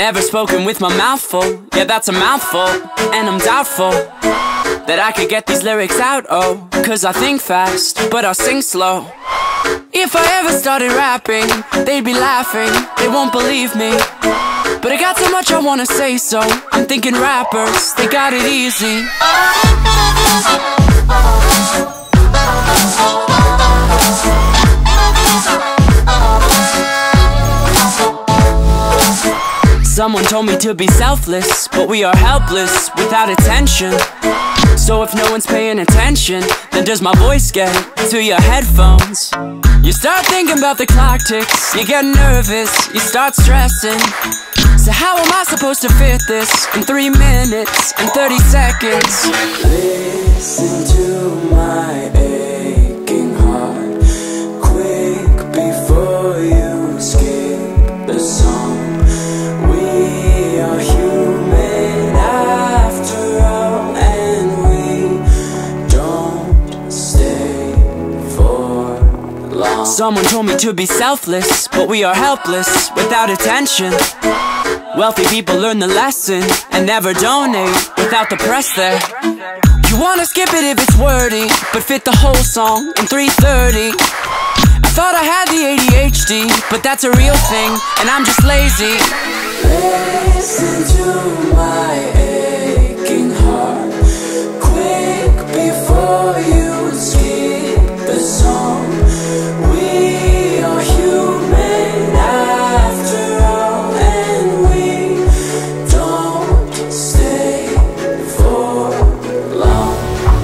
Never spoken with my mouth full, yeah that's a mouthful. And I'm doubtful that I could get these lyrics out, oh, cause I think fast, but I sing slow. If I ever started rapping, they'd be laughing, they won't believe me. But I got so much I wanna say, so I'm thinking rappers, they got it easy. Someone told me to be selfless, but we are helpless without attention. So if no one's paying attention, then does my voice get to your headphones? You start thinking about the clock ticks, you get nervous, you start stressing. So how am I supposed to fit this in 3 minutes and 30 seconds? Listen to my aching heart, quick before you skip the song. We are human after all, and we don't stay for long. Someone told me to be selfless, but we are helpless without attention. Wealthy people learn the lesson and never donate without the press there. You wanna skip it if it's wordy, but fit the whole song in 3:30. I thought I had the ADHD, but that's a real thing, and I'm just lazy. Listen to my aching heart, quick before you skip the song. We are human after all, and we don't stay for long.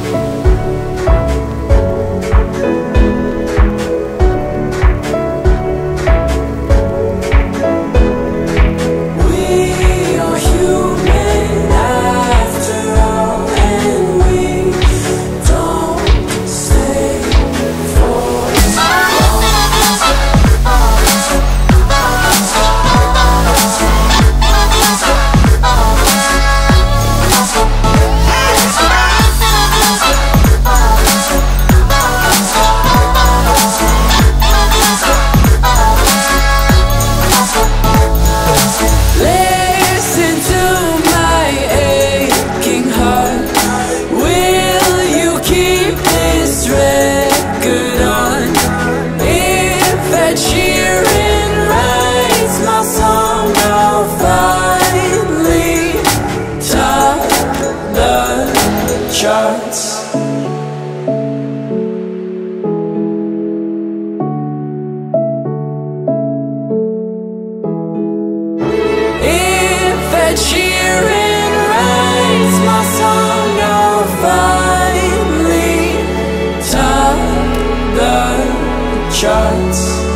Charts. If Ed Sheeran writes my song, I'll finally top the charts.